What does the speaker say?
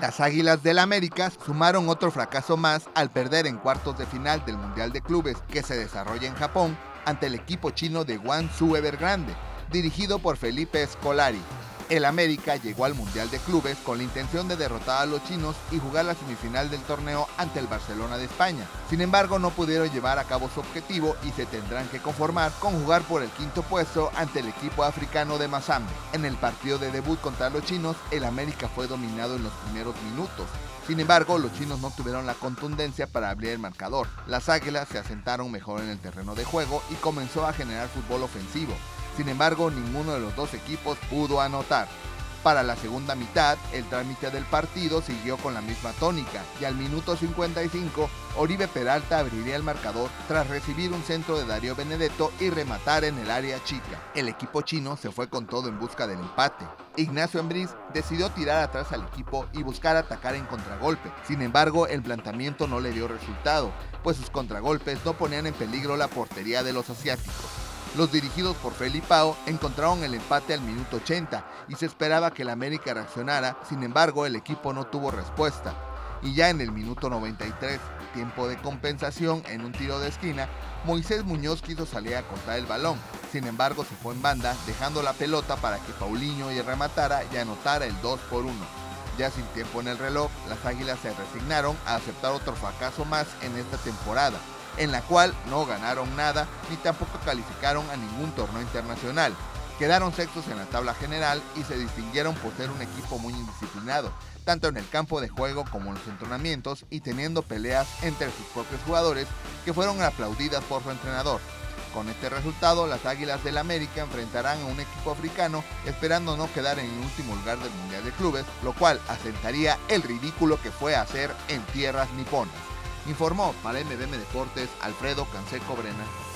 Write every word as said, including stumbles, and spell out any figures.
Las Águilas del América sumaron otro fracaso más al perder en cuartos de final del Mundial de Clubes que se desarrolla en Japón ante el equipo chino de Guangzhou Evergrande, dirigido por Felipe Scolari. El América llegó al Mundial de Clubes con la intención de derrotar a los chinos y jugar la semifinal del torneo ante el Barcelona de España. Sin embargo, no pudieron llevar a cabo su objetivo y se tendrán que conformar con jugar por el quinto puesto ante el equipo africano de Mazembe. En el partido de debut contra los chinos, el América fue dominado en los primeros minutos. Sin embargo, los chinos no tuvieron la contundencia para abrir el marcador. Las Águilas se asentaron mejor en el terreno de juego y comenzó a generar fútbol ofensivo. Sin embargo, ninguno de los dos equipos pudo anotar. Para la segunda mitad, el trámite del partido siguió con la misma tónica y al minuto cincuenta y cinco, Oribe Peralta abriría el marcador tras recibir un centro de Darío Benedetto y rematar en el área chica. El equipo chino se fue con todo en busca del empate. Ignacio Ambriz decidió tirar atrás al equipo y buscar atacar en contragolpe. Sin embargo, el planteamiento no le dio resultado, pues sus contragolpes no ponían en peligro la portería de los asiáticos. Los dirigidos por Felipao encontraron el empate al minuto ochenta y se esperaba que el América reaccionara, sin embargo el equipo no tuvo respuesta. Y ya en el minuto noventa y tres, tiempo de compensación en un tiro de esquina, Moisés Muñoz quiso salir a cortar el balón, sin embargo se fue en banda dejando la pelota para que Paulinho y rematara y anotara el dos por uno. Ya sin tiempo en el reloj, las Águilas se resignaron a aceptar otro fracaso más en esta temporada, en la cual no ganaron nada ni tampoco calificaron a ningún torneo internacional. Quedaron sextos en la tabla general y se distinguieron por ser un equipo muy indisciplinado, tanto en el campo de juego como en los entrenamientos y teniendo peleas entre sus propios jugadores que fueron aplaudidas por su entrenador. Con este resultado, las Águilas del América enfrentarán a un equipo africano esperando no quedar en el último lugar del Mundial de Clubes, lo cual asentaría el ridículo que fue hacer en tierras niponas. Informó para M B M Deportes Alfredo Canseco Brena.